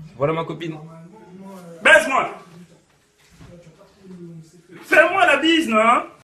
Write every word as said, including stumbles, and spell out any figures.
Voilà ma copine. Baisse-moi. Fais-moi la bise, non?